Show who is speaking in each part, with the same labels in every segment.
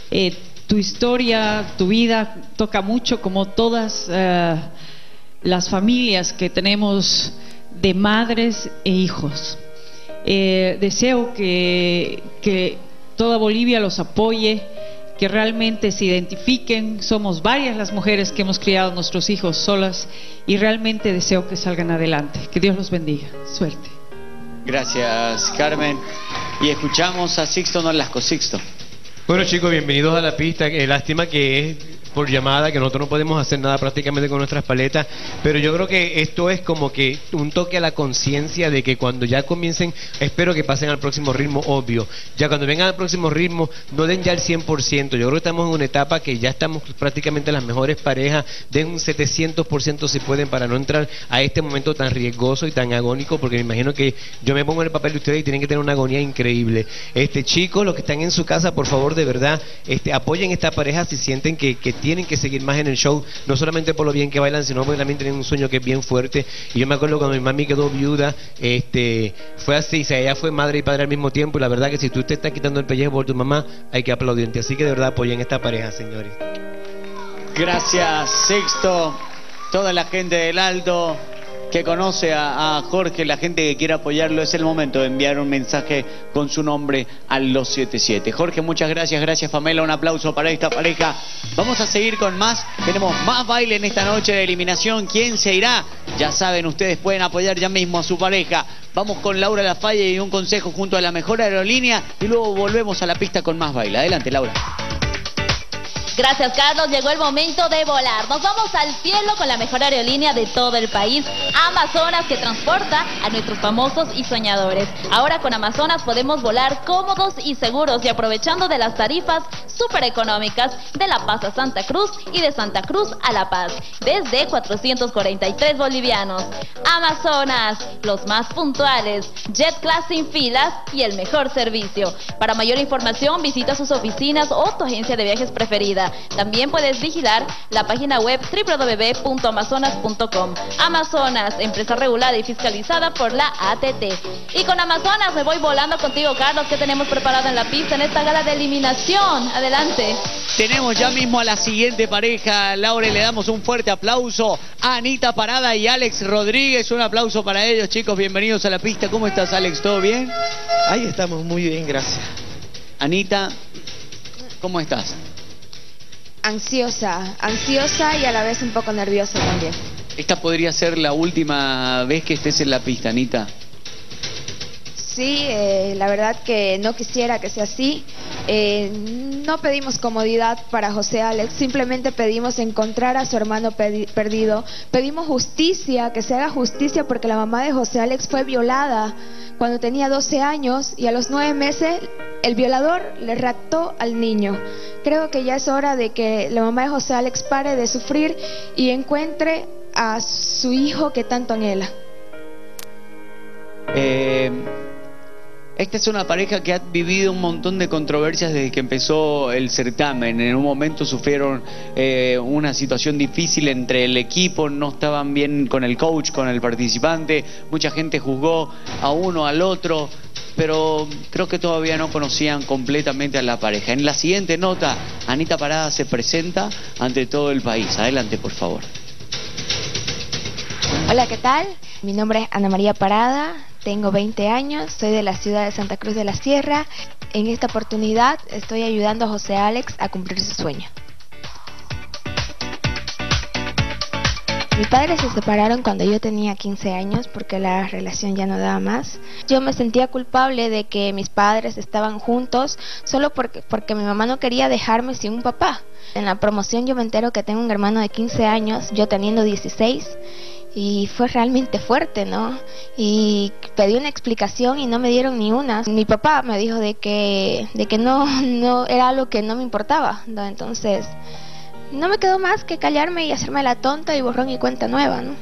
Speaker 1: Tu historia, tu vida toca mucho, como todas las familias que tenemos de madres e hijos. Deseo que toda Bolivia los apoye, que realmente se identifiquen. Somos varias las mujeres que hemos criado a nuestros hijos solas y realmente deseo que salgan adelante. Que Dios los bendiga. Suerte.
Speaker 2: Gracias, Carmen. Y escuchamos a Sixto Nolasco. Sixto.
Speaker 3: Bueno, chicos, bienvenidos a la pista. Lástima que es por llamada, que nosotros no podemos hacer nada prácticamente con nuestras paletas, pero yo creo que esto es como que un toque a la conciencia de que cuando ya comiencen, espero que pasen al próximo ritmo, obvio, ya cuando vengan al próximo ritmo, no den ya el 100%, yo creo que estamos en una etapa que ya estamos prácticamente las mejores parejas, den un 700% si pueden, para no entrar a este momento tan riesgoso y tan agónico, porque me imagino que yo me pongo en el papel de ustedes y tienen que tener una agonía increíble. Chicos, los que están en su casa, por favor, de verdad, apoyen esta pareja si sienten que tienen que seguir más en el show, no solamente por lo bien que bailan, sino porque también tienen un sueño que es bien fuerte. Y yo me acuerdo cuando mi mami quedó viuda, fue así, o sea, ella fue madre y padre al mismo tiempo, y la verdad que si tú te estás quitando el pellejo por tu mamá, hay que aplaudirte. Así que de verdad apoyen esta pareja, señores.
Speaker 2: Gracias, Sixto. Toda la gente del Alto que conoce a Jorge, la gente que quiera apoyarlo, es el momento de enviar un mensaje con su nombre al 277. Jorge, muchas gracias. Gracias, Pamela. Un aplauso para esta pareja. Vamos a seguir con más. Tenemos más baile en esta noche de eliminación. ¿Quién se irá? Ya saben, ustedes pueden apoyar ya mismo a su pareja. Vamos con Laura Lafalle y un consejo junto a la mejor aerolínea, y luego volvemos a la pista con más baile. Adelante, Laura.
Speaker 4: Gracias, Carlos. Llegó el momento de volar. Nos vamos al cielo con la mejor aerolínea de todo el país, Amazonas, que transporta a nuestros famosos y soñadores. Ahora con Amazonas podemos volar cómodos y seguros y aprovechando de las tarifas súper económicas de La Paz a Santa Cruz y de Santa Cruz a La Paz, desde 443 bolivianos. Amazonas, los más puntuales, jet class sin filas y el mejor servicio. Para mayor información visita sus oficinas o tu agencia de viajes preferida. También puedes vigilar la página web www.amazonas.com. Amazonas, empresa regulada y fiscalizada por la ATT. Y con Amazonas me voy volando contigo, Carlos. ¿Qué tenemos preparado en la pista en esta gala de eliminación? Adelante.
Speaker 2: Tenemos ya mismo a la siguiente pareja, Laura, le damos un fuerte aplauso a Anita Parada y Alex Rodríguez. Un aplauso para ellos, chicos. Bienvenidos a la pista. ¿Cómo estás, Alex? ¿Todo bien?
Speaker 5: Ahí estamos, muy bien, gracias.
Speaker 2: Anita, ¿cómo estás?
Speaker 6: Ansiosa y a la vez un poco nerviosa también.
Speaker 2: Esta podría ser la última vez que estés en la pista, Anita.
Speaker 6: Sí, la verdad que no quisiera que sea así. No pedimos comodidad para José Alex, simplemente pedimos encontrar a su hermano perdido. Pedimos justicia, que se haga justicia, porque la mamá de José Alex fue violada cuando tenía 12 años y a los 9 meses el violador le raptó al niño. Creo que ya es hora de que la mamá de José Alex pare de sufrir y encuentre a su hijo que tanto anhela.
Speaker 2: Esta es una pareja que ha vivido un montón de controversias desde que empezó el certamen. En un momento sufrieron una situación difícil entre el equipo, no estaban bien con el coach, con el participante, mucha gente juzgó a uno, al otro, pero creo que todavía no conocían completamente a la pareja. En la siguiente nota, Anita Parada se presenta ante todo el país. Adelante, por favor.
Speaker 6: Hola, ¿qué tal? Mi nombre es Ana María Parada, tengo 20 años, soy de la ciudad de Santa Cruz de la Sierra. En esta oportunidad estoy ayudando a José Alex a cumplir su sueño. Mis padres se separaron cuando yo tenía 15 años porque la relación ya no daba más. Yo me sentía culpable de que mis padres estaban juntos solo porque mi mamá no quería dejarme sin un papá. En la promoción yo me entero que tengo un hermano de 15 años, yo teniendo 16, y fue realmente fuerte, ¿no? Y pedí una explicación y no me dieron ni una. Mi papá me dijo de que no era algo que no me importaba, ¿no? Entonces no me quedó más que callarme y hacerme la tonta y borrón y cuenta nueva, ¿no?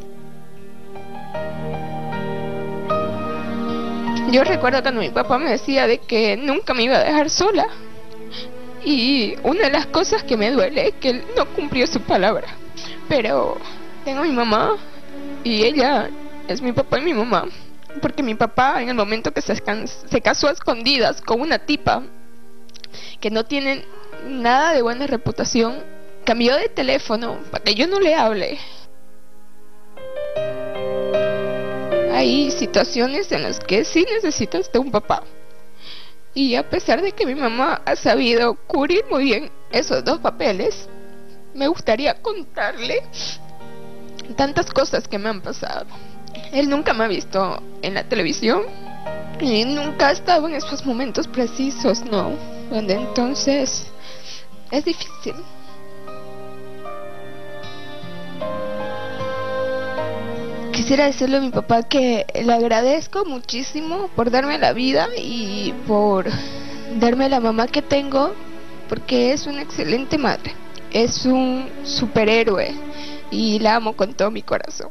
Speaker 6: Yo recuerdo cuando mi papá me decía de que nunca me iba a dejar sola. Y una de las cosas que me duele es que él no cumplió su palabra. Pero tengo a mi mamá y ella es mi papá y mi mamá. Porque mi papá, en el momento que se casó a escondidas con una tipa que no tiene nada de buena reputación, cambió de teléfono para que yo no le hable. Hay situaciones en las que sí necesitas de un papá. Y a pesar de que mi mamá ha sabido cubrir muy bien esos dos papeles, me gustaría contarle tantas cosas que me han pasado. Él nunca me ha visto en la televisión y nunca ha estado en esos momentos precisos, ¿no? Donde entonces es difícil. Quisiera decirle a mi papá que le agradezco muchísimo por darme la vida y por darme la mamá que tengo, porque es una excelente madre, es un superhéroe y la amo con todo mi corazón.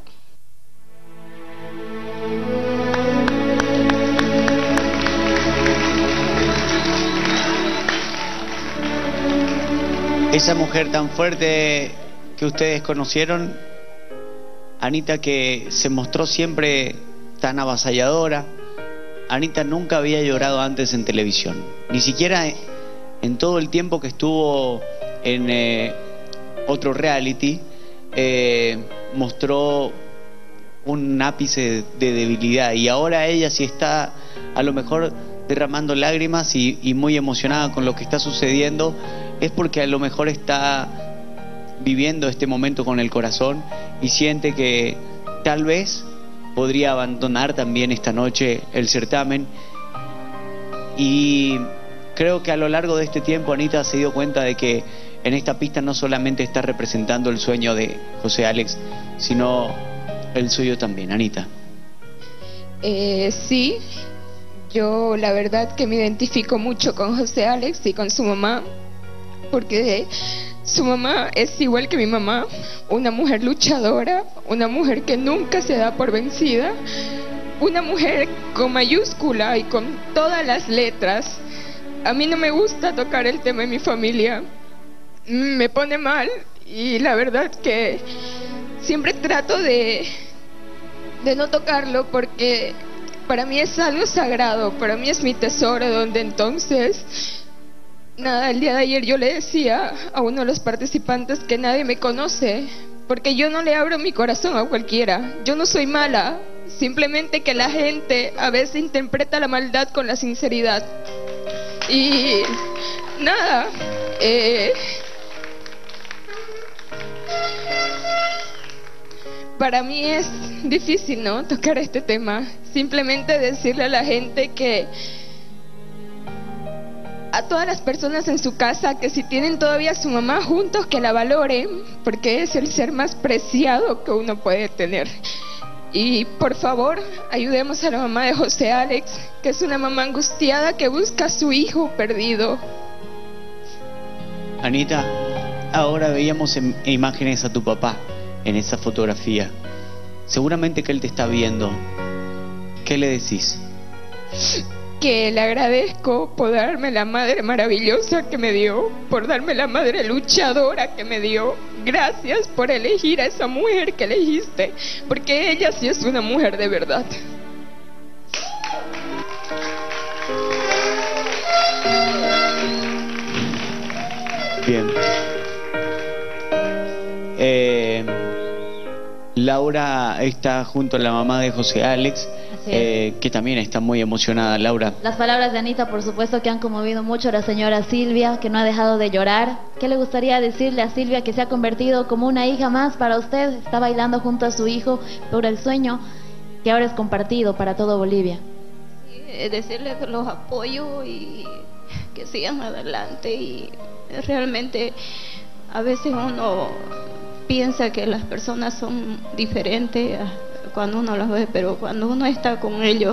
Speaker 2: Esa mujer tan fuerte que ustedes conocieron, Anita, que se mostró siempre tan avasalladora. Anita nunca había llorado antes en televisión, ni siquiera en todo el tiempo que estuvo en otro reality. Mostró un ápice de debilidad, y ahora ella sí está a lo mejor derramando lágrimas y muy emocionada con lo que está sucediendo, es porque a lo mejor está viviendo este momento con el corazón y siente que tal vez podría abandonar también esta noche el certamen. Y creo que a lo largo de este tiempo Anita se dio cuenta de que en esta pista no solamente está representando el sueño de José Álex, sino el suyo también. Anita.
Speaker 6: Sí, yo la verdad que me identifico mucho con José Álex y con su mamá, porque su mamá es igual que mi mamá, una mujer luchadora, una mujer que nunca se da por vencida, una mujer con mayúscula y con todas las letras. A mí no me gusta tocar el tema de mi familia, me pone mal, y la verdad que siempre trato de no tocarlo, porque para mí es algo sagrado, para mí es mi tesoro, donde entonces, nada, el día de ayer yo le decía a uno de los participantes que nadie me conoce, porque yo no le abro mi corazón a cualquiera, yo no soy mala, simplemente que la gente a veces interpreta la maldad con la sinceridad. Y nada, para mí es difícil, ¿no?, tocar este tema. Simplemente decirle a la gente que, a todas las personas en su casa, que si tienen todavía a su mamá juntos, que la valoren, porque es el ser más preciado que uno puede tener. Y por favor, ayudemos a la mamá de José Álex, que es una mamá angustiada que busca a su hijo perdido.
Speaker 2: Anita, ahora veíamos imágenes a tu papá en esa fotografía. Seguramente que él te está viendo. ¿Qué le decís?
Speaker 6: Que le agradezco por darme la madre maravillosa que me dio, por darme la madre luchadora que me dio. Gracias por elegir a esa mujer que elegiste, porque ella sí es una mujer de verdad.
Speaker 2: Bien. Laura está junto a la mamá de José Álex, que también está muy emocionada. Laura.
Speaker 4: Las palabras de Anita, por supuesto, que han conmovido mucho a la señora Silvia, que no ha dejado de llorar. ¿Qué le gustaría decirle a Silvia, que se ha convertido como una hija más para usted? Está bailando junto a su hijo por el sueño que ahora es compartido para todo Bolivia.
Speaker 7: Sí, decirle que los apoyo y que sigan adelante. Y realmente a veces uno piensa que las personas son diferentes cuando uno los ve, pero cuando uno está con ellos,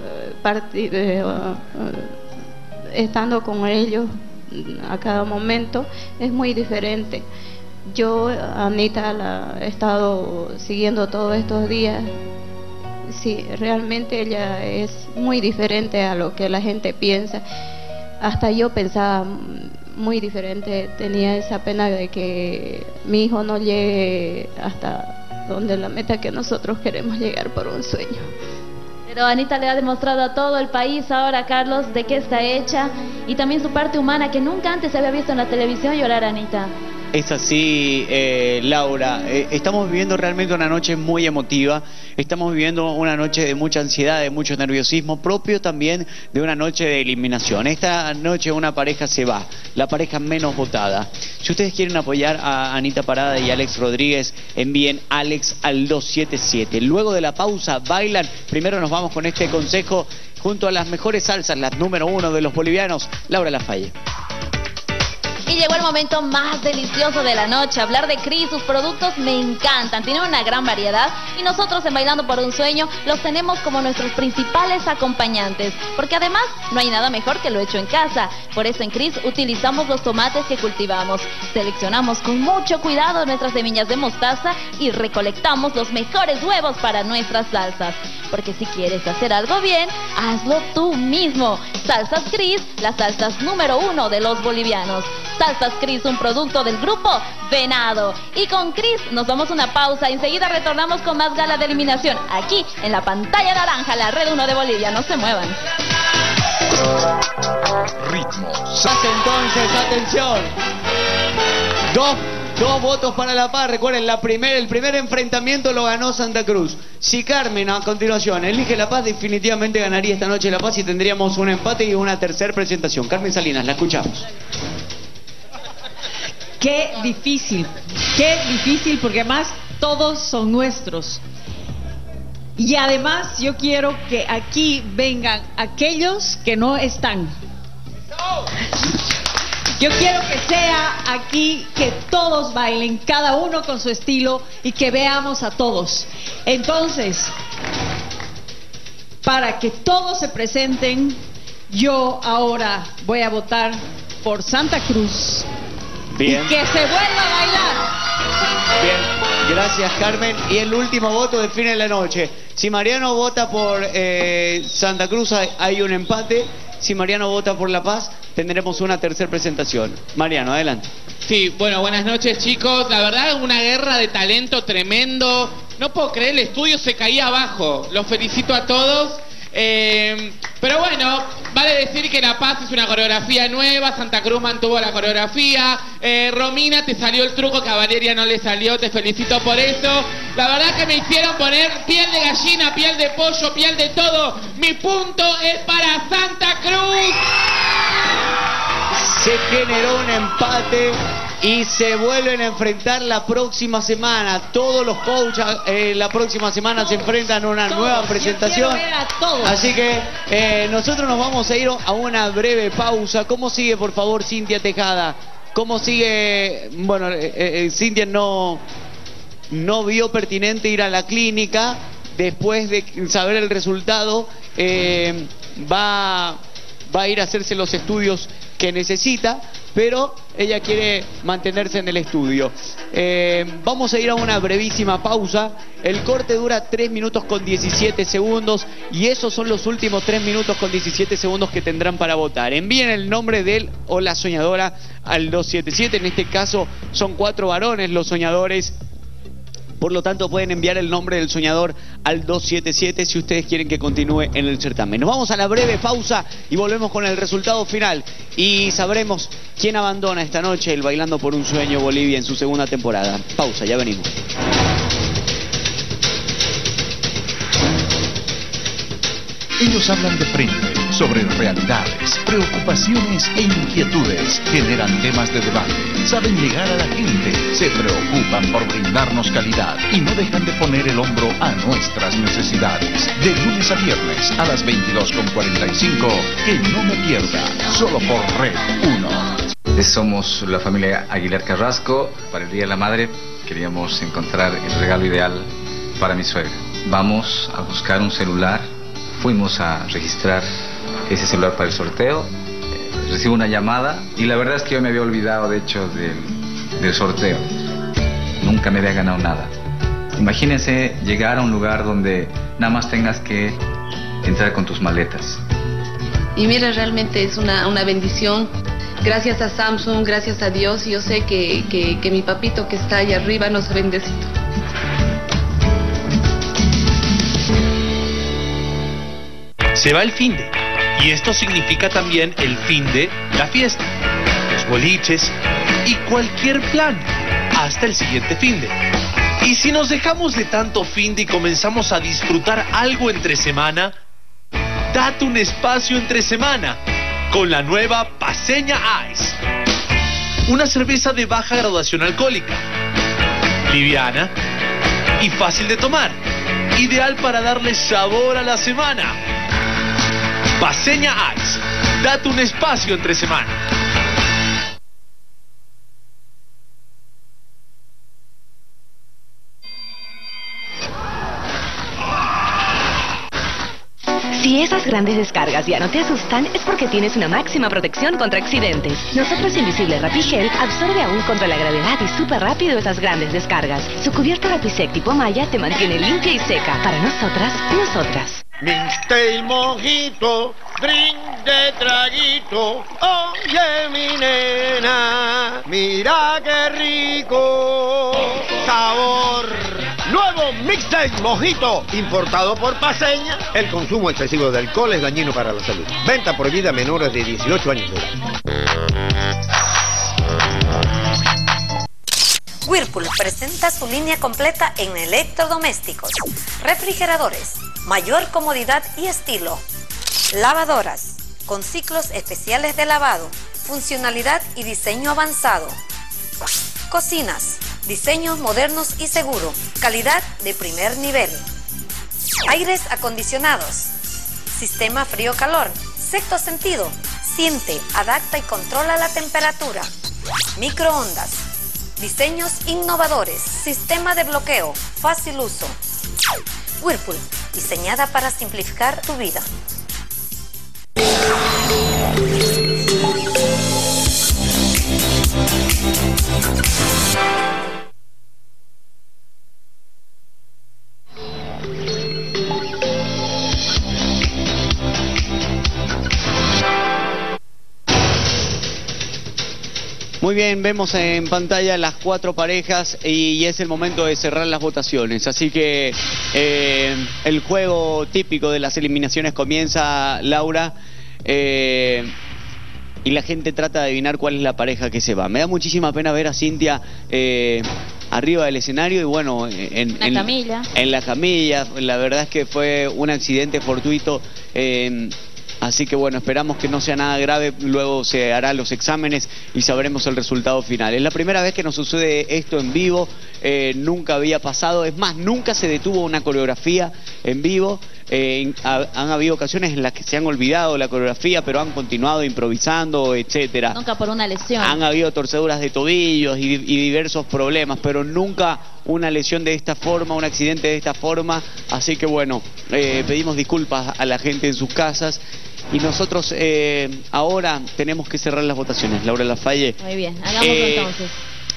Speaker 7: estando con ellos a cada momento, es muy diferente. Yo a Anita la he estado siguiendo todos estos días. Sí, realmente ella es muy diferente a lo que la gente piensa. Hasta yo pensaba muy diferente, tenía esa pena de que mi hijo no llegue hasta donde la meta que nosotros queremos llegar por un sueño.
Speaker 4: Pero Anita le ha demostrado a todo el país ahora, Carlos, de qué está hecha y también su parte humana que nunca antes se había visto en la televisión llorar, Anita.
Speaker 2: Es así, Laura. Estamos viviendo realmente una noche muy emotiva. Estamos viviendo una noche de mucha ansiedad, de mucho nerviosismo, propio también de una noche de eliminación. Esta noche una pareja se va, la pareja menos votada. Si ustedes quieren apoyar a Anita Parada y Alex Rodríguez, envíen Alex al 277. Luego de la pausa, bailan. Primero nos vamos con este consejo junto a las mejores salsas, las número 1 de los bolivianos, Laura Lafalle.
Speaker 4: Y llegó el momento más delicioso de la noche. Hablar de Cris, sus productos me encantan. Tienen una gran variedad y nosotros en Bailando por un Sueño los tenemos como nuestros principales acompañantes. Porque además no hay nada mejor que lo hecho en casa. Por eso en Cris utilizamos los tomates que cultivamos. Seleccionamos con mucho cuidado nuestras semillas de mostaza y recolectamos los mejores huevos para nuestras salsas. Porque si quieres hacer algo bien, hazlo tú mismo. Salsas Cris, las salsas número 1 de los bolivianos. Salsas Cris, un producto del grupo Venado. Y con Cris nos vamos a una pausa. Enseguida retornamos con más gala de eliminación. Aquí en la pantalla naranja, la Red 1 de Bolivia. No se muevan.
Speaker 2: Ritmos. Entonces, atención. Dos votos para La Paz. Recuerden, el primer enfrentamiento lo ganó Santa Cruz. Si Carmen a continuación elige La Paz, definitivamente ganaría esta noche La Paz y tendríamos un empate y una tercera presentación. Carmen Salinas, la escuchamos.
Speaker 1: Qué difícil porque además todos son nuestros. Y además yo quiero que aquí vengan aquellos que no están. Yo quiero que sea aquí que todos bailen, cada uno con su estilo y que veamos a todos. Entonces, para que todos se presenten, yo ahora voy a votar por Santa Cruz.
Speaker 2: Bien.
Speaker 1: Y que se vuelva a bailar.
Speaker 2: Bien, gracias Carmen. Y el último voto define la noche. Si Mariano vota por Santa Cruz hay un empate. Si Mariano vota por La Paz tendremos una tercera presentación. Mariano, adelante.
Speaker 8: Sí, bueno, buenas noches chicos. La verdad, una guerra de talento tremendo. No puedo creer, el estudio se caía abajo. Los felicito a todos. Pero bueno, vale decir que La Paz es una coreografía nueva, Santa Cruz mantuvo la coreografía, Romina, te salió el truco que a Valeria no le salió, te felicito por eso. La verdad que me hicieron poner piel de gallina, piel de pollo, piel de todo. Mi punto es para Santa Cruz.
Speaker 2: Se generó un empate y se vuelven a enfrentar la próxima semana. Todos los coaches la próxima semana se enfrentan a una nueva presentación. Así que nosotros nos vamos a ir a una breve pausa. ¿Cómo sigue, por favor, Cintia Tejada? ¿Cómo sigue? Bueno, Cintia no vio pertinente ir a la clínica. Después de saber el resultado, va a ir a hacerse los estudios que necesita, pero ella quiere mantenerse en el estudio. Vamos a ir a una brevísima pausa. El corte dura 3 minutos con 17 segundos y esos son los últimos 3 minutos con 17 segundos que tendrán para votar. Envíen el nombre de él o la soñadora al 277. En este caso son 4 varones los soñadores. Por lo tanto, pueden enviar el nombre del soñador al 277 si ustedes quieren que continúe en el certamen. Nos vamos a la breve pausa y volvemos con el resultado final. Y sabremos quién abandona esta noche el Bailando por un Sueño Bolivia en su segunda temporada. Pausa, ya venimos.
Speaker 9: Ellos hablan de frente, sobre realidades, preocupaciones e inquietudes, generan temas de debate, saben llegar a la gente, se preocupan por brindarnos calidad y no dejan de poner el hombro a nuestras necesidades. De lunes a viernes a las 22:45, que no me pierda, solo por Red 1.
Speaker 10: Somos la familia Aguilar Carrasco. Para el Día de la Madre queríamos encontrar el regalo ideal para mi suegra. Vamos a buscar un celular. Fuimos a registrar ese celular para el sorteo, recibo una llamada y la verdad es que yo me había olvidado de hecho del sorteo. Nunca me había ganado nada. Imagínense llegar a un lugar donde nada más tengas que entrar con tus maletas.
Speaker 11: Y mira, realmente es una bendición. Gracias a Samsung, gracias a Dios, y yo sé que mi papito que está allá arriba nos ha bendecido.
Speaker 12: Se va el finde. Y esto significa también el fin de la fiesta, los boliches y cualquier plan hasta el siguiente finde. Y si nos dejamos de tanto finde y comenzamos a disfrutar algo entre semana, date un espacio entre semana con la nueva Paceña Ice. Una cerveza de baja graduación alcohólica, liviana y fácil de tomar, ideal para darle sabor a la semana. Paceña Ice, date un espacio entre semana.
Speaker 13: Si esas grandes descargas ya no te asustan, es porque tienes una máxima protección contra accidentes. Nosotros Invisible Rapigel absorbe aún contra la gravedad y súper rápido esas grandes descargas. Su cubierta Rapisec tipo malla te mantiene limpia y seca. Para nosotras, nosotras.
Speaker 14: Mixtail mojito, drink de traguito. Oye mi nena, mira qué rico sabor. Nuevo Mixtail mojito, importado por Paceña. El consumo excesivo de alcohol es dañino para la salud. Venta prohibida a menores de 18 años de edad.
Speaker 15: Whirlpool presenta su línea completa en electrodomésticos, refrigeradores, mayor comodidad y estilo, lavadoras, con ciclos especiales de lavado, funcionalidad y diseño avanzado, cocinas, diseños modernos y seguro, calidad de primer nivel, aires acondicionados, sistema frío-calor, sexto sentido, siente, adapta y controla la temperatura, microondas, diseños innovadores, sistema de bloqueo, fácil uso. Whirlpool, diseñada para simplificar tu vida.
Speaker 2: Muy bien, vemos en pantalla las 4 parejas y es el momento de cerrar las votaciones. Así que el juego típico de las eliminaciones comienza, Laura, y la gente trata de adivinar cuál es la pareja que se va. Me da muchísima pena ver a Cintia arriba del escenario y bueno, en la camilla. La verdad es que fue un accidente fortuito. Así que bueno, esperamos que no sea nada grave, luego se harán los exámenes y sabremos el resultado final. Es la primera vez que nos sucede esto en vivo, nunca había pasado, es más, nunca se detuvo una coreografía en vivo. Han habido ocasiones en las que se han olvidado la coreografía, pero han continuado improvisando, etcétera.
Speaker 4: Nunca por una lesión.
Speaker 2: Han habido torceduras de tobillos y diversos problemas, pero nunca una lesión de esta forma, un accidente de esta forma. Así que bueno, pedimos disculpas a la gente en sus casas. Y nosotros ahora tenemos que cerrar las votaciones. Laura Lafalle.
Speaker 4: Muy bien, hagámoslo entonces.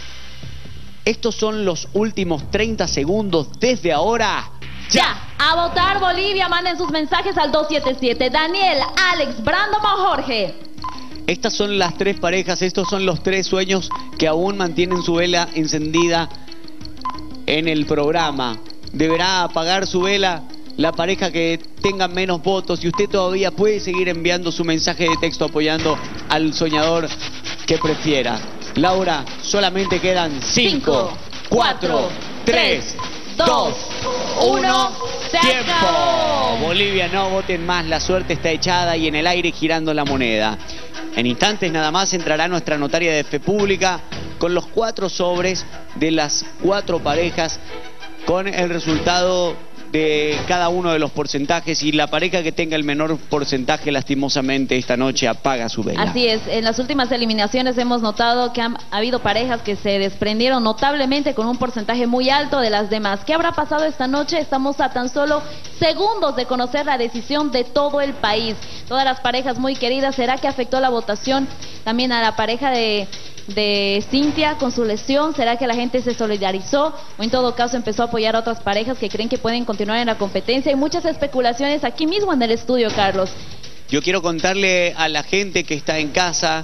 Speaker 2: Estos son los últimos 30 segundos desde ahora.
Speaker 4: ¡Ya! A votar Bolivia, manden sus mensajes al 277. Daniel, Alex, Brandon o Jorge.
Speaker 2: Estas son las 3 parejas, estos son los 3 sueños que aún mantienen su vela encendida en el programa. Deberá apagar su vela la pareja que tenga menos votos y usted todavía puede seguir enviando su mensaje de texto apoyando al soñador que prefiera. Laura, solamente quedan 5, 4, 3, 2, 1, ¡tiempo! Bolivia, no voten más, la suerte está echada y en el aire girando la moneda. En instantes nada más entrará nuestra notaria de fe pública con los 4 sobres de las 4 parejas con el resultado de cada uno de los porcentajes y la pareja que tenga el menor porcentaje lastimosamente esta noche apaga su vela.
Speaker 4: Así es, en las últimas eliminaciones hemos notado que han habido parejas que se desprendieron notablemente con un porcentaje muy alto de las demás. ¿Qué habrá pasado esta noche? Estamos a tan solo segundos de conocer la decisión de todo el país. Todas las parejas muy queridas, ¿será que afectó la votación también a la pareja de Cintia con su lesión? ¿Será que la gente se solidarizó o en todo caso empezó a apoyar a otras parejas que creen que pueden continuar en la competencia? Hay muchas especulaciones aquí mismo en el estudio, Carlos.
Speaker 2: Yo quiero contarle a la gente que está en casa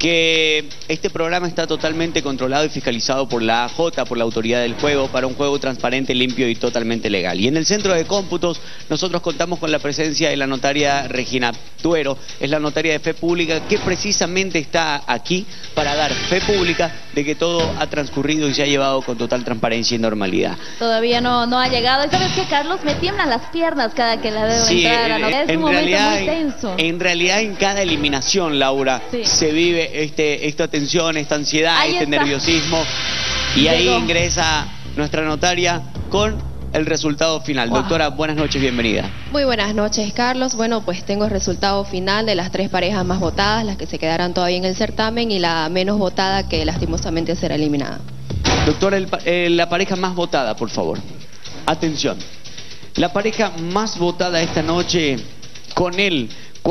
Speaker 2: que este programa está totalmente controlado y fiscalizado por la AJ, por la Autoridad del Juego, para un juego transparente, limpio y totalmente legal. Y en el Centro de Cómputos nosotros contamos con la presencia de la notaria Regina Tuero, es la notaria de fe pública que precisamente está aquí para dar fe pública de que todo ha transcurrido y se ha llevado con total transparencia y normalidad.
Speaker 4: Todavía no ha llegado. ¿Y sabes qué, Carlos? Me tiemblan las piernas cada que la veo entrar a la notaria. Es un momento muy tenso.
Speaker 2: En realidad en cada eliminación, Laura, se vive esta tensión, esta ansiedad, nerviosismo, y ahí ingresa nuestra notaria con el resultado final. Doctora, buenas noches, bienvenida.
Speaker 16: Muy buenas noches, Carlos. Bueno, pues tengo el resultado final de las 3 parejas más votadas, las que se quedarán todavía en el certamen, y la menos votada que lastimosamente será eliminada.
Speaker 2: Doctora, la pareja más votada, por favor. Atención. La pareja más votada esta noche, con el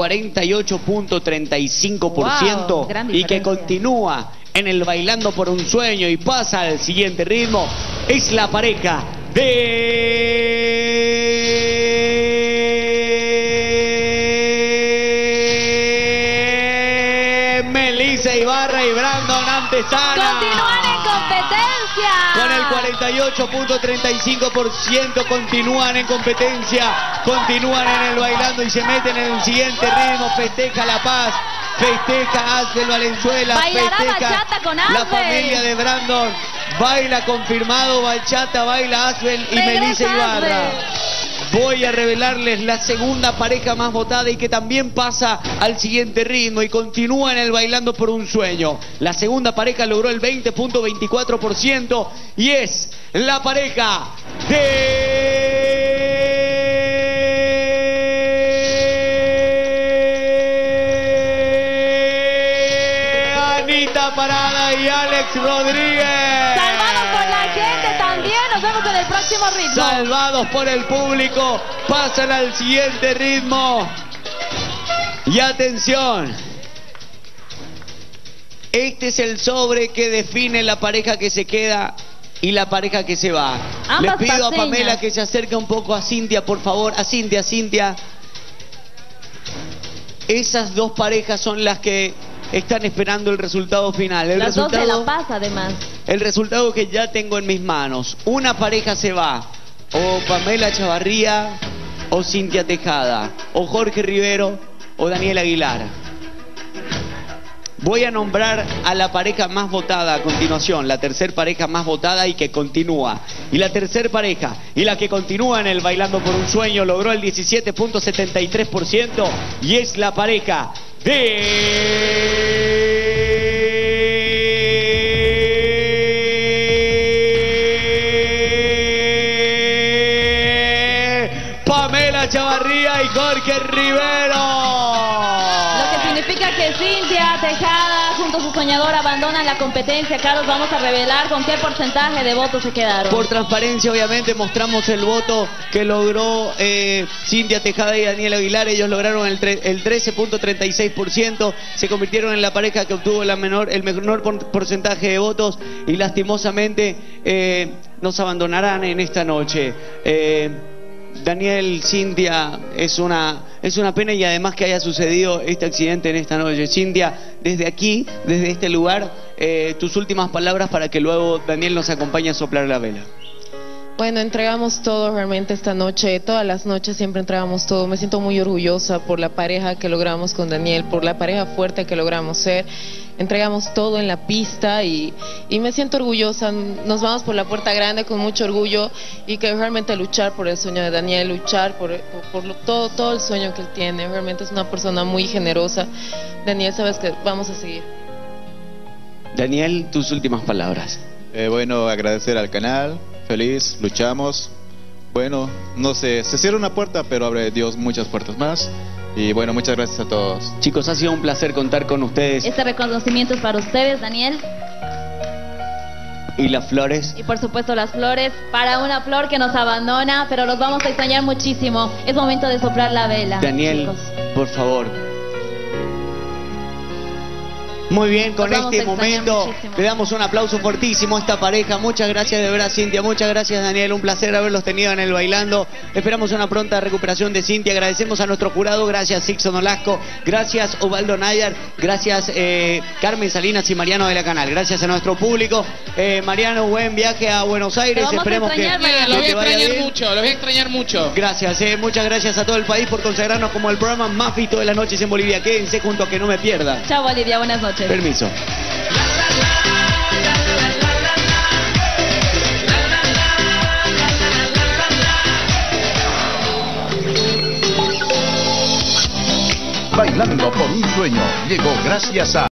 Speaker 2: 48.35%, y que continúa en el Bailando por un Sueño y pasa al siguiente ritmo, es la pareja de Melissa Ibarra y Brandon Antesana.
Speaker 4: ¡Continúan en competencia!
Speaker 2: Con el 48.35% continúan en competencia, continúan en el Bailando y se meten en el siguiente ritmo. Festeja La Paz, festeja Asbel Valenzuela,
Speaker 4: bailará
Speaker 2: festeja
Speaker 4: bachata con Asbel.
Speaker 2: La familia de Brandon, baila confirmado bachata, baila Asbel y Melissa Ibarra. Voy a revelarles la segunda pareja más votada y que también pasa al siguiente ritmo y continúa en el Bailando por un Sueño. La segunda pareja logró el 20.24% y es la pareja de Anita Parada y Alex Rodríguez.
Speaker 4: Salvados por la gente también. Nos vemos en el próximo ritmo.
Speaker 2: Salvados por el público, pasan al siguiente ritmo. Y atención, este es el sobre que define la pareja que se queda y la pareja que se va.
Speaker 4: Ambas
Speaker 2: Les pido
Speaker 4: paseñas.
Speaker 2: a Pamela que se acerque un poco a Cintia, por favor. A Cintia. Esas dos parejas son las que están esperando el resultado final.
Speaker 4: Las dos de La Paz, además.
Speaker 2: El resultado que ya tengo en mis manos. Una pareja se va, o Pamela Chavarría, o Cintia Tejada, o Jorge Rivero, o Daniel Aguilar. Voy a nombrar a la pareja más votada a continuación, la tercer pareja más votada y que continúa. Y la tercer pareja, y la que continúa en el Bailando por un Sueño, logró el 17.73% y es la pareja de Pamela Chavarría y Jorge Rivero.
Speaker 4: Lo que significa que Cintia Tejada junto a su soñador abandonan la competencia. Carlos, vamos a revelar con qué porcentaje de votos se quedaron.
Speaker 2: Por transparencia, obviamente, mostramos el voto que logró Cintia Tejada y Daniel Aguilar. Ellos lograron el 13.36%. Se convirtieron en la pareja que obtuvo el menor porcentaje de votos y lastimosamente nos abandonarán en esta noche. Daniel, Cintia, es una pena y además que haya sucedido este accidente en esta noche. Cintia, desde aquí, desde este lugar, tus últimas palabras para que luego Daniel nos acompañe a soplar la vela.
Speaker 17: Bueno, entregamos todo realmente esta noche, todas las noches siempre entregamos todo. Me siento muy orgullosa por la pareja que logramos con Daniel, por la pareja fuerte que logramos ser. Entregamos todo en la pista y me siento orgullosa. Nos vamos por la puerta grande con mucho orgullo y que realmente luchar por el sueño de Daniel, luchar por todo el sueño que él tiene. Realmente es una persona muy generosa. Daniel, sabes que vamos a seguir.
Speaker 2: Daniel, tus últimas palabras.
Speaker 18: Bueno, agradecer al canal, feliz, luchamos. Bueno, no sé, se cierra una puerta, pero abre Dios muchas puertas más. Y bueno, muchas gracias a todos.
Speaker 2: Chicos, ha sido un placer contar con ustedes.
Speaker 4: Este reconocimiento es para ustedes, Daniel.
Speaker 2: ¿Y las flores?
Speaker 4: Y por supuesto las flores, para una flor que nos abandona, pero los vamos a extrañar muchísimo. Es momento de soplar la vela.
Speaker 2: Daniel,
Speaker 4: chicos,
Speaker 2: por favor. Muy bien, con
Speaker 4: Nos vamos
Speaker 2: este
Speaker 4: a extrañar
Speaker 2: momento
Speaker 4: muchísimo.
Speaker 2: le damos un aplauso fortísimo a esta pareja. Muchas gracias de verdad, Cintia. Muchas gracias, Daniel. Un placer haberlos tenido en el Bailando. Esperamos una pronta recuperación de Cintia. Agradecemos a nuestro jurado. Gracias, Sixto Nolasco. Gracias, Osvaldo Nayar. Gracias, Carmen Salinas y Mariano de la Canal. Gracias a nuestro público. Mariano, buen viaje a Buenos Aires.
Speaker 4: Te vamos a
Speaker 2: Esperemos que,
Speaker 4: extrañar, Mariano.
Speaker 8: Lo voy
Speaker 2: que
Speaker 8: a
Speaker 2: te vaya
Speaker 8: extrañar
Speaker 2: bien.
Speaker 8: mucho, lo voy a extrañar mucho.
Speaker 2: Gracias, muchas gracias a todo el país por consagrarnos como el programa más visto de las noches en Bolivia. Quédense junto a Que No Me Pierda.
Speaker 4: Chao, Bolivia, buenas noches.
Speaker 2: Permiso.
Speaker 9: Bailando por un sueño llegó gracias a